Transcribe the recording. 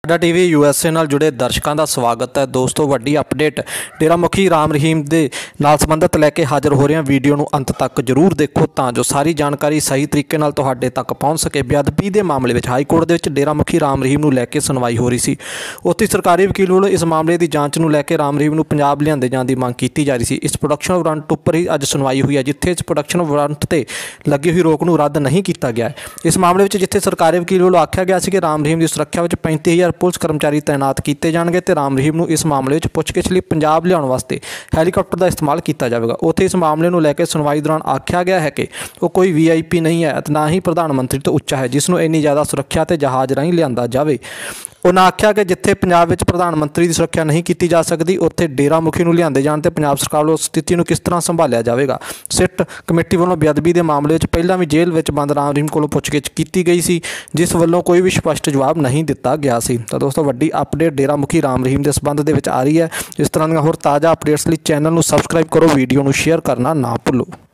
ਸਾਡਾ TV USA ਨਾਲ ਜੁੜੇ ਦਰਸ਼ਕਾਂ ਦਾ ਸਵਾਗਤ ਹੈ। ਦੋਸਤੋ, ਵੱਡੀ ਅਪਡੇਟ ਡੇਰਾ ਮੁਖੀ ਰਾਮ ਰਹੀਮ ਦੇ ਨਾਲ ਸੰਬੰਧਿਤ ਲੈ ਕੇ ਹਾਜ਼ਰ ਹੋ ਰਹੇ ਹਾਂ। ਵੀਡੀਓ ਨੂੰ ਅੰਤ ਤੱਕ ਜ਼ਰੂਰ ਦੇਖੋ ਤਾਂ ਜੋ ਸਾਰੀ ਜਾਣਕਾਰੀ ਸਹੀ ਤਰੀਕੇ ਨਾਲ ਤੁਹਾਡੇ ਤੱਕ ਪਹੁੰਚ ਸਕੇ। ਬੇਅਦਬੀ ਦੇ ਮਾਮਲੇ ਵਿੱਚ ਹਾਈ ਕੋਰਟ ਦੇ ਵਿੱਚ ਡੇਰਾ ਮੁਖੀ ਰਾਮ ਰਹੀਮ ਨੂੰ ਲੈ ਕੇ ਸੁਣਵਾਈ ਹੋ ਰਹੀ ਸੀ। ਉੱਥੇ ਸਰਕਾਰੀ ਵਕੀਲ ਵੱਲੋਂ ਇਸ ਮਾਮਲੇ ਦੀ ਜਾਂਚ ਨੂੰ ਲੈ ਕੇ ਰਾਮ ਰਹੀਮ ਨੂੰ ਪੰਜਾਬ ਲਿਆਂਦੇ ਜਾਣ ਦੀ ਮੰਗ ਕੀਤੀ ਜਾ ਰਹੀ ਸੀ। ਇਸ ਪ੍ਰੋਡਕਸ਼ਨ ਵਾਰੰਟ ਉੱਪਰ ਹੀ ਅੱਜ ਸੁਣਵਾਈ ਹੋਈ ਹੈ, ਜਿੱਥੇ ਇਸ ਪ੍ਰੋਡਕਸ਼ਨ ਵਾਰੰਟ ਤੇ ਲੱਗੀ ਹੋਈ ਰੋਕ ਨੂੰ ਰੱਦ ਨਹੀਂ ਕੀਤਾ ਗਿਆ। ਇਸ ਮਾਮਲੇ ਵਿੱਚ ਜਿੱਥੇ ਸਰਕਾਰੀ ਵਕੀਲ ਵੱਲੋਂ ਆਖਿਆ ਗਿਆ ਸੀ ਕਿ ਰਾਮ ਰਹੀਮ ਦੀ ਸੁਰੱਖਿਆ ਵਿੱਚ 35,000 ਪੁਲਿਸ ਕਰਮਚਾਰੀ तैनात किए जाएंगे तो राम रहीम इस मामले में पुछगिछ लिए पंजाब लियाउण वास्ते हैलीकॉप्टर का इस्तेमाल किया जाएगा। उत्थे इस मामले को लैके सुनवाई दौरान आख्या गया है कि वो कोई VIP नहीं है, ना ही प्रधानमंत्री तो उच्चा है जिसनों इन्नी ज़्यादा सुरक्षा तो जहाज़ राही लिया जाए। उन्हें आख्या कि जिथे पंजाब में प्रधानमंत्री की सुरक्षा नहीं की जा सकती, उत्थे डेरा मुखी नूं लिआंदे जाण ते पंजाब सरकार वालों स्थिति को किस तरह संभालिया जाएगा। सिट कमेटी वालों बेअदबी के मामले में पहला भी जेल में बंद राम रहीम को पुछगिछ की गई सी, जिस वालों कोई भी स्पष्ट जवाब नहीं दिता गया सी। तो दोस्तों, वड्डी अपडेट डेरा मुखी राम रहीम के संबंध में आ रही है। इस तरह दी होर ताज़ा अपडेट्स लिए चैनल को सबसक्राइब करो, वीडियो को शेयर करना ना भुल्लो।